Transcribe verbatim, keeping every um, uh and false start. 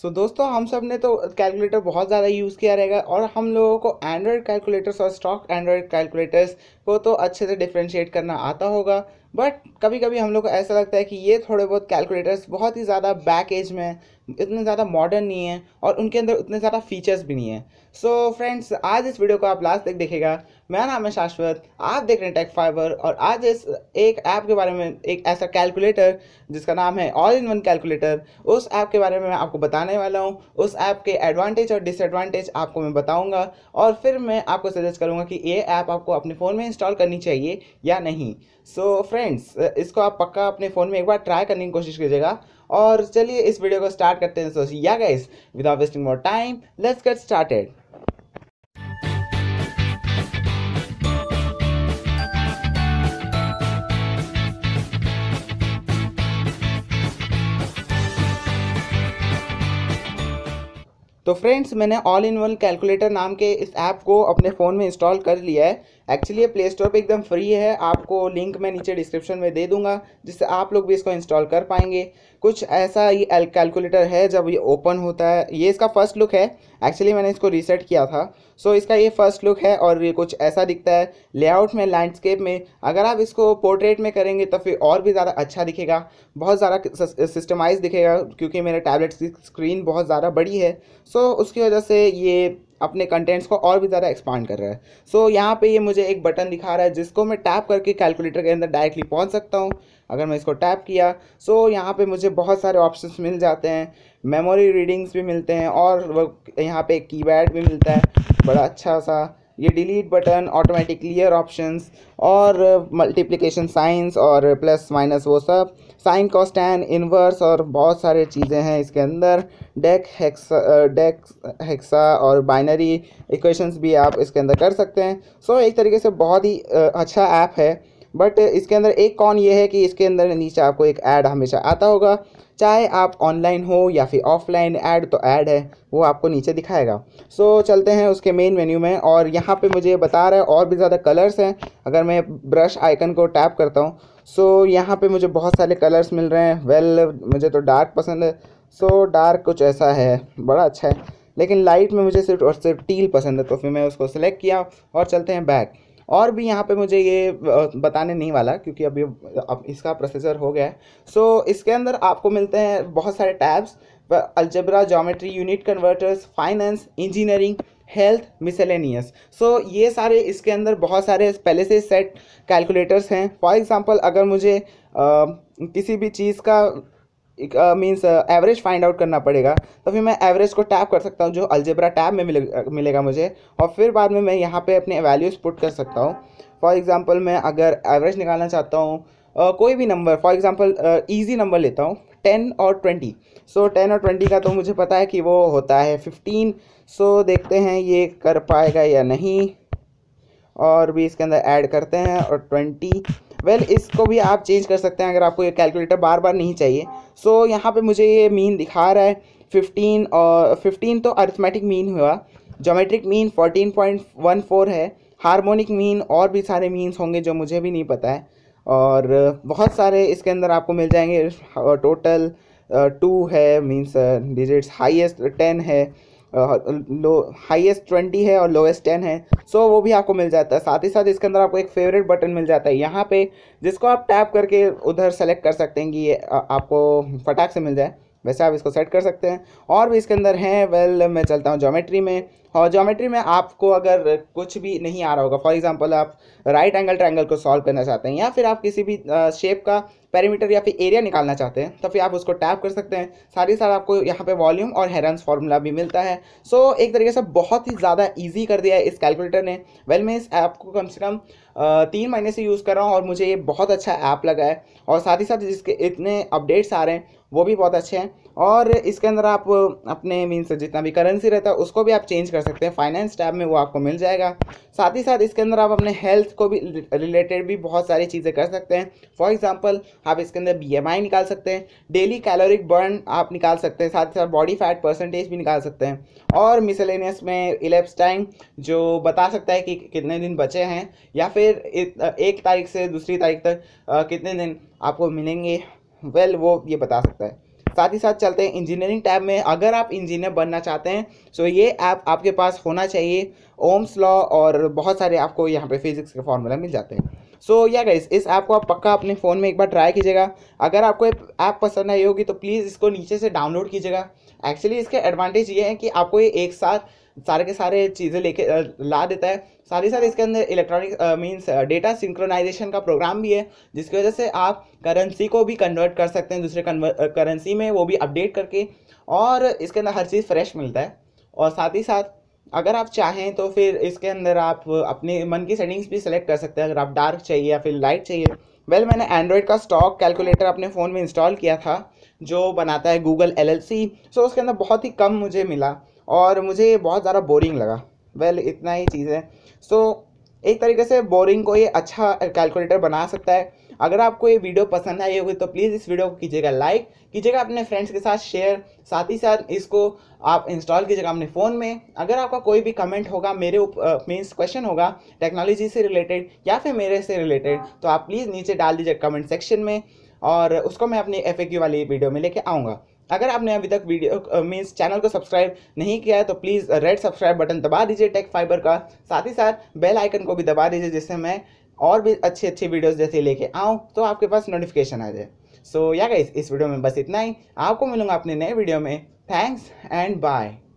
सो so, दोस्तों हम सब ने तो कैलकुलेटर बहुत ज़्यादा यूज़ किया रहेगा और हम लोगों को एंड्रॉयड कैलकुलेटर्स और स्टॉक एंड्रॉयड कैलकुलेटर्स को तो अच्छे से डिफ्रेंशिएट करना आता होगा। बट कभी कभी हम लोग को ऐसा लगता है कि ये थोड़े बहुत कैलकुलेटर्स बहुत ही ज़्यादा बैक एज में इतने ज़्यादा मॉडर्न नहीं है और उनके अंदर उतने ज़्यादा फीचर्स भी नहीं है। सो so, फ्रेंड्स, आज इस वीडियो को आप लास्ट तक देखिएगा। मेरा नाम है शाश्वत, आप देख रहे हैं टेक फाइबर, और आज इस एक ऐप के बारे में, एक ऐसा कैलकुलेटर जिसका नाम है ऑल इन वन कैलकुलेटर, उस ऐप के बारे में मैं आपको बताने वाला हूँ। उस ऐप के एडवांटेज और डिसएडवांटेज आपको मैं बताऊँगा और फिर मैं आपको सजेस्ट करूँगा कि ये ऐप आपको अपने फ़ोन में इंस्टॉल करनी चाहिए या नहीं। सो so, फ्रेंड्स, इसको आप पक्का अपने फ़ोन में एक बार ट्राई करने की कोशिश कीजिएगा। और चलिए इस वीडियो को स्टार्ट करते हैं। So yeah guys, without wasting more time, let's get started. तो फ्रेंड्स, मैंने ऑल इन वन कैलकुलेटर नाम के इस ऐप को अपने फ़ोन में इंस्टॉल कर लिया है। एक्चुअली ये प्ले स्टोर पर एकदम फ्री है, आपको लिंक मैं नीचे डिस्क्रिप्शन में दे दूंगा जिससे आप लोग भी इसको इंस्टॉल कर पाएंगे। कुछ ऐसा ये कैलकुलेटर है जब ये ओपन होता है। ये इसका फर्स्ट लुक है। एक्चुअली मैंने इसको रीसेट किया था, सो इसका ये फर्स्ट लुक है और ये कुछ ऐसा दिखता है। लेआउट में, लैंडस्केप में अगर आप इसको पोर्ट्रेट में करेंगे तो फिर और भी ज़्यादा अच्छा दिखेगा, बहुत ज़्यादा सिस्टमाइज दिखेगा, क्योंकि मेरे टैबलेट की स्क्रीन बहुत ज़्यादा बड़ी है। सो उसकी वजह से ये अपने कंटेंट्स को और भी ज़्यादा एक्सपांड कर रहा है। सो so, यहाँ पे ये मुझे एक बटन दिखा रहा है जिसको मैं टैप करके कैलकुलेटर के अंदर डायरेक्टली पहुँच सकता हूँ। अगर मैं इसको टैप किया, सो so, यहाँ पे मुझे बहुत सारे ऑप्शंस मिल जाते हैं, मेमोरी रीडिंग्स भी मिलते हैं और यहाँ पे कीपैड भी मिलता है बड़ा अच्छा सा। ये delete button, automatic clear options और मल्टीप्लिकेशन साइंस और प्लस माइनस वो सब, साइन कॉस टैन इन्वर्स और बहुत सारे चीज़ें हैं इसके अंदर। डेक हेक्सा डेक हेक्सा और बाइनरी इक्वेशंस भी आप इसके अंदर कर सकते हैं। सो so, एक तरीके से बहुत ही अच्छा ऐप है। बट इसके अंदर एक कॉन ये है कि इसके अंदर नीचे आपको एक ऐड हमेशा आता होगा, चाहे आप ऑनलाइन हो या फिर ऑफलाइन। ऐड तो ऐड है, वो आपको नीचे दिखाएगा। सो so, चलते हैं उसके मेन मेन्यू में और यहाँ पे मुझे बता रहा है और भी ज़्यादा कलर्स हैं। अगर मैं ब्रश आइकन को टैप करता हूँ, सो so, यहाँ पे मुझे बहुत सारे कलर्स मिल रहे हैं। वेल well, मुझे तो डार्क पसंद है, सो so, डार्क कुछ ऐसा है, बड़ा अच्छा है। लेकिन लाइट में मुझे सिर्फ और सिर्फ टील पसंद है, तो फिर मैं उसको सिलेक्ट किया और चलते हैं बैक। और भी यहाँ पे मुझे ये बताने नहीं वाला क्योंकि अभी अब इसका प्रोसेसर हो गया है। सो so, इसके अंदर आपको मिलते हैं बहुत सारे tabs, algebra, geometry, unit converters, finance, engineering, health, miscellaneous. So ये सारे इसके अंदर बहुत सारे पहले से सेट कैलकुलेटर्स हैं। फॉर एग्जांपल, अगर मुझे आ, किसी भी चीज़ का मीन्स एवरेज फाइंड आउट करना पड़ेगा तो फिर मैं एवरेज को टैप कर सकता हूँ, जो अलजेब्रा टैब में मिले, मिलेगा मुझे, और फिर बाद में मैं यहाँ पे अपने वैल्यूज़ पुट कर सकता हूँ। फॉर एग्जांपल, मैं अगर एवरेज निकालना चाहता हूँ uh, कोई भी number, for example easy number लेता हूँ, टेन और ट्वेंटी। सो टेन और ट्वेंटी का तो मुझे पता है कि वो होता है फिफ्टीन। सो so, देखते हैं ये कर पाएगा या नहीं, और भी इसके अंदर ऐड करते हैं और ट्वेंटी। वेल well, इसको भी आप चेंज कर सकते हैं अगर आपको ये कैलकुलेटर बार बार नहीं चाहिए। सो so, यहाँ पे मुझे ये मीन दिखा रहा है फिफ्टीन, और फिफ्टीन तो अरिथमेटिक मीन हुआ, geometric mean fourteen point one four है, हार्मोनिक मीन और भी सारे मीन्स होंगे जो मुझे भी नहीं पता है, और बहुत सारे इसके अंदर आपको मिल जाएंगे। टोटल टू है, मीन्स डिजिट्स, हाईएस्ट टेन है, लो हाईएस्ट ट्वेंटी है और लोएस्ट टेन है। सो so, वो भी आपको मिल जाता है। साथ ही साथ इसके अंदर आपको एक फेवरेट बटन मिल जाता है यहाँ पे, जिसको आप टैप करके उधर सेलेक्ट कर सकते हैं कि ये आपको फटाक से मिल जाए, वैसे आप इसको सेट कर सकते हैं। और भी इसके अंदर हैं। वेल मैं चलता हूँ ज्योमेट्री में, और ज्योमेट्री में आपको अगर कुछ भी नहीं आ रहा होगा, फॉर एग्जांपल आप राइट एंगल ट्रायंगल को सॉल्व करना चाहते हैं या फिर आप किसी भी शेप का पेरीमीटर या फिर एरिया निकालना चाहते हैं, तो फिर आप उसको टैप कर सकते हैं। साथ ही साथ आपको यहाँ पे वॉल्यूम और हेरेंस फार्मूला भी मिलता है। सो so, एक तरीके से बहुत ही ज़्यादा ईजी कर दिया है इस कैलकुलेटर ने। वेल मैं इस ऐप को कम से कम तीन महीने से यूज़ कर रहा हूँ और मुझे ये बहुत अच्छा ऐप लगा है, और साथ ही साथ जिसके इतने अपडेट्स आ रहे हैं वो भी बहुत अच्छे हैं। और इसके अंदर आप अपने मीन्स जितना भी करेंसी रहता है उसको भी आप चेंज कर सकते हैं, फाइनेंस टैब में वो आपको मिल जाएगा। साथ ही साथ इसके अंदर आप अपने हेल्थ को भी रिलेटेड भी बहुत सारी चीज़ें कर सकते हैं। फॉर एग्जांपल, आप इसके अंदर बी एम आई निकाल सकते हैं, डेली कैलोरिक बर्न आप निकाल सकते हैं, साथ ही साथ बॉडी फैट परसेंटेज भी निकाल सकते हैं, और मिसलेनियस में इलेप्स टाइम जो बता सकता है कि कितने दिन बचे हैं या फिर एक तारीख से दूसरी तारीख तक कितने दिन आपको मिलेंगे, वेल वो ये बता सकता है। साथ ही साथ चलते हैं इंजीनियरिंग टैब में। अगर आप इंजीनियर बनना चाहते हैं तो ये ऐप आपके पास होना चाहिए। ओम्स लॉ और बहुत सारे आपको यहाँ पे फिजिक्स के फॉर्मूला मिल जाते हैं। सो या गाइस, इस ऐप को आप पक्का अपने फ़ोन में एक बार ट्राई कीजिएगा। अगर आपको ऐप पसंद आई होगी तो प्लीज़ इसको नीचे से डाउनलोड कीजिएगा। एक्चुअली इसके एडवांटेज ये है कि आपको ये एक साथ सारे के सारे चीज़ें लेके ला देता है। साथ ही साथ इसके अंदर इलेक्ट्रॉनिक मींस डेटा सिंक्रोनाइजेशन का प्रोग्राम भी है, जिसकी वजह से आप करेंसी को भी कन्वर्ट कर सकते हैं दूसरे करेंसी में, वो भी अपडेट करके। और इसके अंदर हर चीज़ फ्रेश मिलता है। और साथ ही साथ अगर आप चाहें तो फिर इसके अंदर आप अपने मन की सेटिंग्स भी सिलेक्ट कर सकते हैं, अगर आप डार्क चाहिए या फिर लाइट चाहिए। वेल मैंने एंड्रॉयड का स्टॉक कैलकुलेटर अपने फ़ोन में इंस्टॉल किया था, जो बनाता है Google L L C. So उसके अंदर बहुत ही कम मुझे मिला और मुझे बहुत ज़्यादा बोरिंग लगा। वेल इतना ही चीज़ है। सो एक तरीके से बोरिंग को ये अच्छा कैलकुलेटर बना सकता है। अगर आपको ये वीडियो पसंद आई होगी तो प्लीज़ इस वीडियो को कीजिएगा लाइक, कीजिएगा अपने फ्रेंड्स के साथ शेयर। साथ ही साथ इसको आप इंस्टॉल कीजिएगा अपने फ़ोन में। अगर आपका कोई भी कमेंट होगा मेरे मीन्स क्वेश्चन होगा टेक्नोलॉजी से रिलेटेड या फिर मेरे से रिलेटेड, तो आप प्लीज़ नीचे डाल दीजिए कमेंट सेक्शन में, और उसको मैं अपनी एफ ए क्यू वाली वीडियो में लेके आऊँगा। अगर आपने अभी तक वीडियो मीन्स चैनल को सब्सक्राइब नहीं किया है तो प्लीज़ रेड सब्सक्राइब बटन दबा दीजिए टेक फाइबर का। साथ ही साथ बेल आइकन को भी दबा दीजिए, जिससे मैं और भी अच्छी अच्छी वीडियोस जैसे लेके आऊँ तो आपके पास नोटिफिकेशन आ जाए। सो या गाइस, इस वीडियो में बस इतना ही। आपको मिलूंगा अपने नए वीडियो में। Thanks and bye.